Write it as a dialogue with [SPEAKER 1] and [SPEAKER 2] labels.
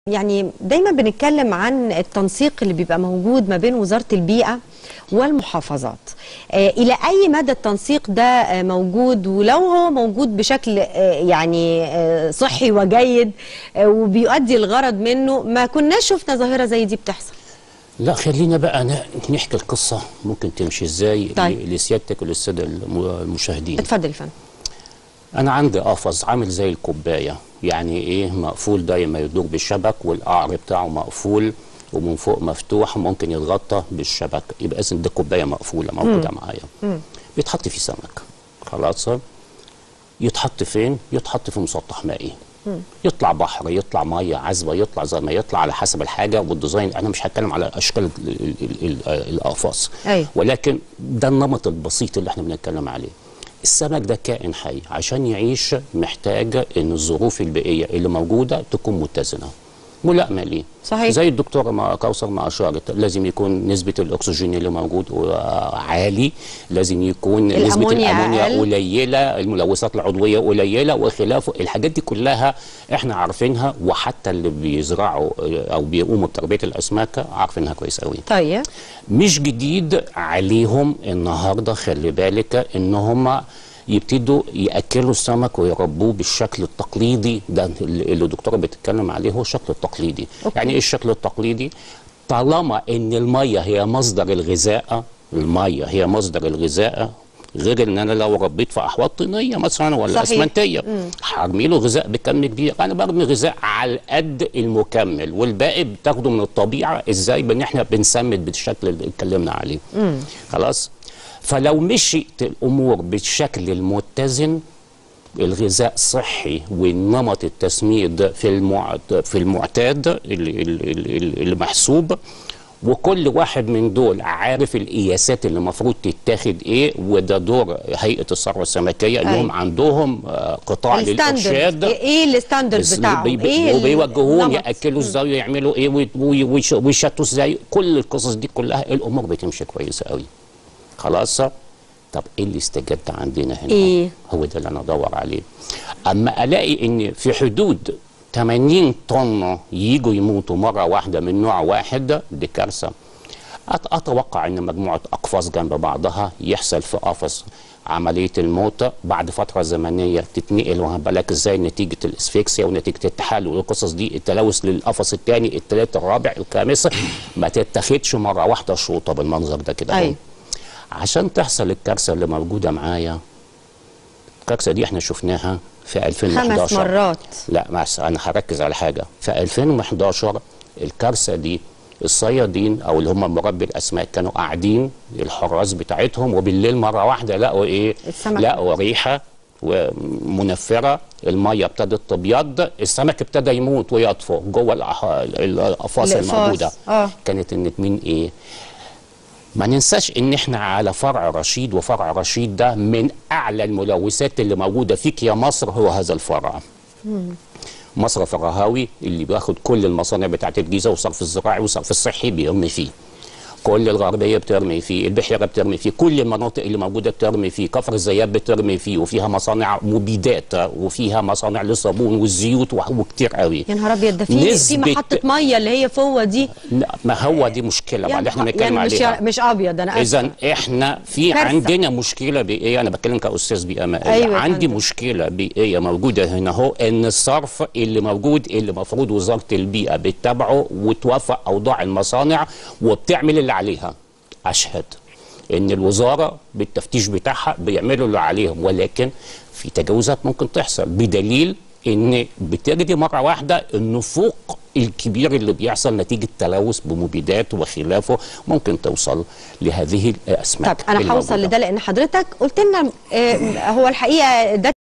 [SPEAKER 1] يعني دايما بنتكلم عن التنسيق اللي بيبقى موجود ما بين وزارة البيئة والمحافظات. إلى أي مدى التنسيق ده موجود، ولو هو موجود بشكل يعني صحي وجيد وبيؤدي الغرض منه، ما كناش شفنا ظاهرة زي دي بتحصل؟
[SPEAKER 2] لا، خلينا بقى نحكي القصة ممكن تمشي ازاي.
[SPEAKER 1] طيب.
[SPEAKER 2] لسيادتك وللسادة المشاهدين.
[SPEAKER 1] اتفضل يا فندم.
[SPEAKER 2] أنا عندي قفص عامل زي الكوباية، يعني إيه، مقفول دايما يدور بالشبك، والقعر بتاعه مقفول ومن فوق مفتوح وممكن يتغطى بالشبك، يبقى إذن دي كوباية مقفولة موجودة معايا. بيتحط فيه سمك، خلاص. يتحط فين؟ يتحط في مسطح مائي. يطلع بحر، يطلع ميه عذبه، يطلع زي ما يطلع على حسب الحاجه والديزاين. انا مش هتكلم على اشكال الاقفاص، ولكن ده النمط البسيط اللي احنا بنتكلم عليه. السمك ده كائن حي، عشان يعيش محتاج ان الظروف البيئيه اللي موجوده تكون متزنه ملائمه ليه.
[SPEAKER 1] صحيح.
[SPEAKER 2] زي الدكتوره كوثر ما اشارت، لازم يكون نسبه الاكسجين اللي موجود عالي، لازم يكون نسبه الامونيا قليله، الملوثات العضويه قليله وخلافه. الحاجات دي كلها احنا عارفينها، وحتى اللي بيزرعوا او بيقوموا بتربيه الاسماك عارفينها كويس قوي.
[SPEAKER 1] طيب، مش
[SPEAKER 2] جديد عليهم النهارده، خلي بالك ان هم يبتدوا ياكلوا السمك ويربوه بالشكل التقليدي ده اللي الدكتوره بتتكلم عليه. هو الشكل التقليدي. يعني ايه الشكل التقليدي؟ طالما ان الميه هي مصدر الغذاء، الميه هي مصدر الغذاء، غير ان انا لو ربيت في احواض طينيه مثلا ولا اسمنتيه هرمي له غذاء بكم كبير. انا برمي غذاء على قد المكمل، والباقي بتاخده من الطبيعه. ازاي؟ بان احنا بنسمد بالشكل اللي اتكلمنا عليه. خلاص. فلو مشيت الامور بالشكل المتزن، الغذاء صحي والنمط التسميد في المعتاد اللي محسوب، وكل واحد من دول عارف القياسات اللي المفروض تتاخد ايه، وده دور هيئه الثروه السمكيه انهم عندهم قطاع للارشاد.
[SPEAKER 1] ايه الستاندرد بتاعهم؟ ايه
[SPEAKER 2] وبيوجهوهم ياكلوا ازاي ويعملوا ايه ويشتوا ازاي. كل القصص دي كلها الامور بتمشي كويسه قوي. خلاص. طب ايه اللي استجد عندنا هنا؟
[SPEAKER 1] إيه؟
[SPEAKER 2] هو ده اللي انا ادور عليه. اما الاقي ان في حدود 80 طن يجوا يموتوا مره واحده من نوع واحد، دي كارثه. اتوقع ان مجموعه اقفاص جنب بعضها يحصل في قفص عمليه الموت، بعد فتره زمنيه تتنقل، وهن بالك ازاي، نتيجه الاسفكسيا ونتيجه التحلل والقصص دي، التلوث للقفص الثاني الثالث الرابع الخامس، ما تتاخدش مره واحده شوطه بالمنظر ده كده. عشان تحصل الكارثه اللي موجوده معايا. الكارثه دي احنا شفناها في 2011
[SPEAKER 1] 5 مرات.
[SPEAKER 2] لا، انا هركز على حاجه. في 2011 الكارثه دي الصيادين او اللي هم مربي الاسماك كانوا قاعدين الحراس بتاعتهم، وبالليل مره واحده لقوا ايه؟ لقوا ريحه ومنفره، الميه ابتدت تبيض، السمك ابتدى يموت ويطفو جوه الاقفاص الموجوده. كانت النتمين ايه؟ ما ننساش ان احنا على فرع رشيد، وفرع رشيد ده من اعلى الملوثات اللي موجوده فيك يا مصر هو هذا الفرع. مصرف الرهاوي اللي بياخد كل المصانع بتاعت الجيزه وصرف الزراعي وصرف الصحي بيرمي فيه. كل الغربيه بترمي فيه، البحيره بترمي فيه، كل المناطق اللي موجوده بترمي فيه، كفر الزيات بترمي فيه، وفيها مصانع مبيدات وفيها مصانع للصابون والزيوت وكتير قوي.
[SPEAKER 1] يا نهار ابيض، ده في محطه ميه اللي هي فوه دي.
[SPEAKER 2] ما هو دي مشكله بقى اللي احنا بنتكلم عليها.
[SPEAKER 1] مش ابيض، انا اسف.
[SPEAKER 2] اذا احنا في عندنا مشكله بيئيه. انا بتكلم كاستاذ بيئه مائيه. عندي مشكله بيئيه موجوده هنا اهو، ان الصرف اللي موجود اللي المفروض وزاره البيئه بتتابعه وتوافق اوضاع المصانع وبتعمل اللي عليها. أشهد إن الوزارة بالتفتيش بتاعها بيعملوا اللي عليهم، ولكن في تجاوزات ممكن تحصل، بدليل إن بتجري مرة واحدة النفوق الكبير اللي بيحصل نتيجة تلوث بمبيدات وخلافه ممكن توصل لهذه الأسماك.
[SPEAKER 1] طب أنا هوصل لده، لأن حضرتك قلت لنا هو الحقيقة ده